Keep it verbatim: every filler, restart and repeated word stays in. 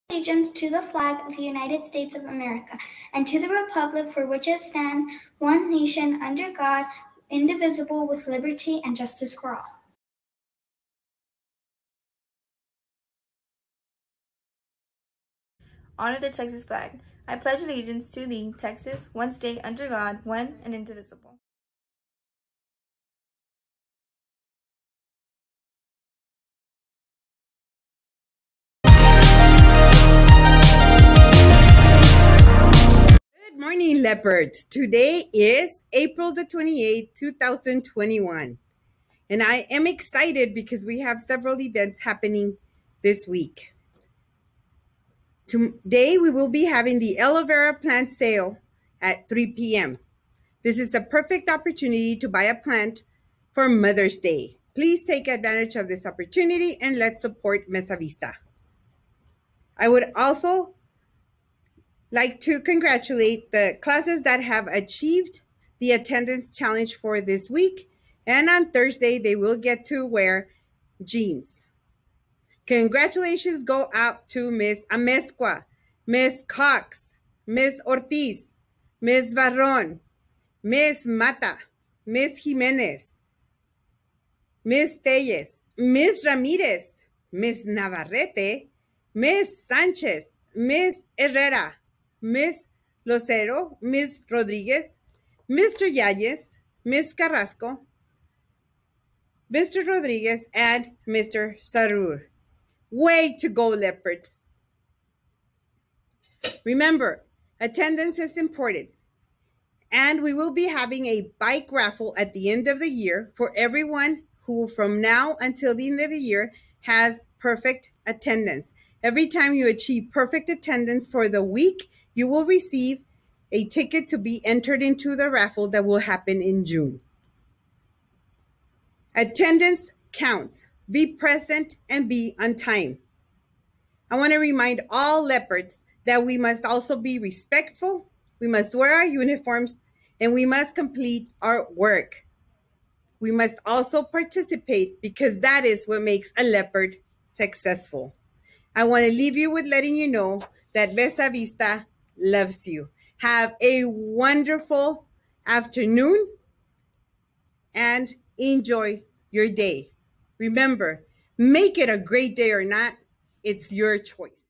Allegiance to the flag of the United States of America and to the republic for which it stands, one nation under God, indivisible, with liberty and justice for all. Honor the Texas flag. I pledge allegiance to thee, Texas, one state under God, one and indivisible. Good morning, leopards. Today is April the twenty-eighth, two thousand twenty-one. And I am excited because we have several events happening this week. Today, we will be having the aloe vera plant sale at three p m This is a perfect opportunity to buy a plant for Mother's Day. Please take advantage of this opportunity and let's support Mesa Vista. I would also like to congratulate the classes that have achieved the attendance challenge for this week. And on Thursday, they will get to wear jeans. Congratulations go out to Miss Amezcua, Miss Cox, Miss Ortiz, Miss Varron, Miss Mata, Miss Jimenez, Miss Telles, Miss Ramirez, Miss Navarrete, Miss Sanchez, Miss Herrera, Miss Lucero, Miss Rodriguez, Mister Yáñez, Miss Carrasco, Mister Rodriguez, and Mister Sarur. Way to go, leopards. Remember, attendance is important. And we will be having a bike raffle at the end of the year for everyone who from now until the end of the year has perfect attendance. Every time you achieve perfect attendance for the week, you will receive a ticket to be entered into the raffle that will happen in June. Attendance counts. Be present and be on time. I want to remind all leopards that we must also be respectful, we must wear our uniforms, and we must complete our work. We must also participate because that is what makes a leopard successful. I want to leave you with letting you know that Mesa Vista loves you. Have a wonderful afternoon and enjoy your day. Remember, make it a great day or not, it's your choice.